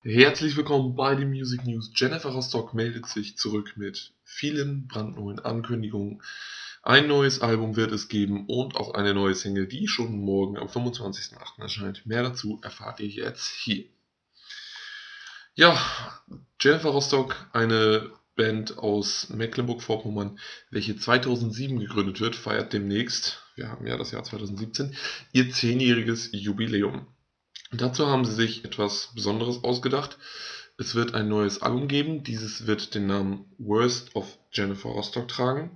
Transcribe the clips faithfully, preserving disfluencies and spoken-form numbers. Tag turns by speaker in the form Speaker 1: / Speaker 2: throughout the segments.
Speaker 1: Herzlich willkommen bei den Music News. Jennifer Rostock meldet sich zurück mit vielen brandneuen Ankündigungen. Ein neues Album wird es geben und auch eine neue Single, die schon morgen am fünfundzwanzigsten achten erscheint. Mehr dazu erfahrt ihr jetzt hier. Ja, Jennifer Rostock, eine Band aus Mecklenburg-Vorpommern, welche zweitausendsieben gegründet wird, feiert demnächst, wir haben ja das Jahr zweitausendsiebzehn, ihr zehnjähriges Jubiläum. Dazu haben sie sich etwas Besonderes ausgedacht. Es wird ein neues Album geben. Dieses wird den Namen Worst of Jennifer Rostock tragen.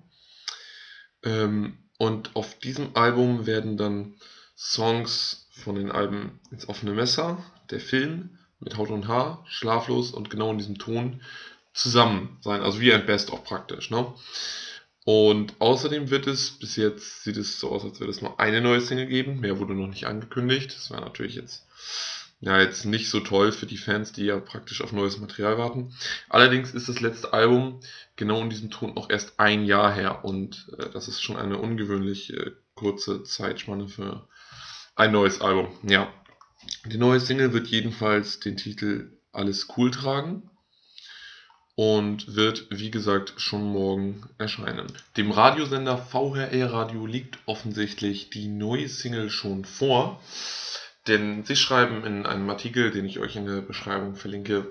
Speaker 1: Ähm, und auf diesem Album werden dann Songs von den Alben Ins offene Messer, der Film, Mit Haut und Haar, Schlaflos und genau in diesem Ton zusammen sein. Also wie ein Best-of praktisch, ne? Und außerdem wird es, bis jetzt sieht es so aus, als würde es nur eine neue Single geben. Mehr wurde noch nicht angekündigt. Das wäre natürlich jetzt, ja, jetzt nicht so toll für die Fans, die ja praktisch auf neues Material warten. Allerdings ist das letzte Album genau in diesem Ton noch erst ein Jahr her. Und äh, das ist schon eine ungewöhnlich äh, kurze Zeitspanne für ein neues Album. Ja, die neue Single wird jedenfalls den Titel Alles cool tragen und wird, wie gesagt, schon morgen erscheinen. Dem Radiosender V H R Radio liegt offensichtlich die neue Single schon vor, denn sie schreiben in einem Artikel, den ich euch in der Beschreibung verlinke,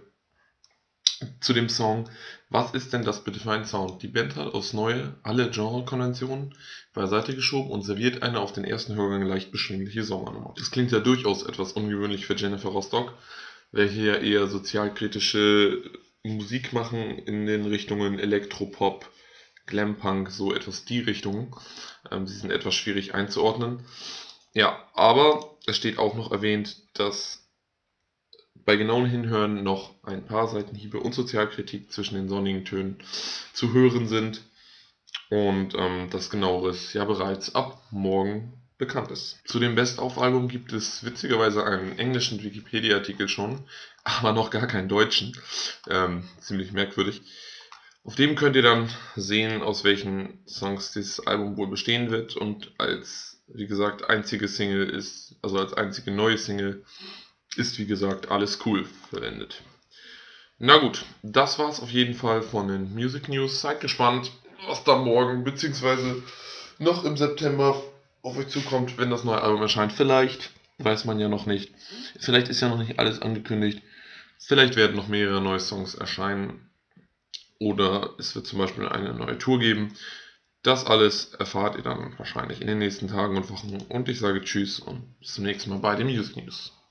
Speaker 1: zu dem Song: Was ist denn das bitte für ein Sound? Die Band hat aufs Neue alle Genrekonventionen beiseite geschoben und serviert eine auf den ersten Hörgang leicht beschwingliche Sommernummer. Das klingt ja durchaus etwas ungewöhnlich für Jennifer Rostock, welche ja eher sozialkritische Musik machen in den Richtungen Elektropop, Glampunk, so etwas die Richtung. Ähm, sie sind etwas schwierig einzuordnen. Ja, aber es steht auch noch erwähnt, dass bei genauem Hinhören noch ein paar Seitenhiebe und Sozialkritik zwischen den sonnigen Tönen zu hören sind und ähm, das Genaueres ja bereits ab morgen bekannt ist. Zu dem Best-of-Album gibt es witzigerweise einen englischen Wikipedia-Artikel schon, aber noch gar keinen deutschen. Ähm, ziemlich merkwürdig. Auf dem könnt ihr dann sehen, aus welchen Songs dieses Album wohl bestehen wird, und als, wie gesagt, einzige Single ist, also als einzige neue Single ist, wie gesagt, Alles cool verwendet. Na gut, das war's auf jeden Fall von den Music News. Seid gespannt, was da morgen bzw. noch im September auf euch zukommt, wenn das neue Album erscheint. Vielleicht, weiß man ja noch nicht. Vielleicht ist ja noch nicht alles angekündigt. Vielleicht werden noch mehrere neue Songs erscheinen. Oder es wird zum Beispiel eine neue Tour geben. Das alles erfahrt ihr dann wahrscheinlich in den nächsten Tagen und Wochen. Und ich sage Tschüss und bis zum nächsten Mal bei den Music News.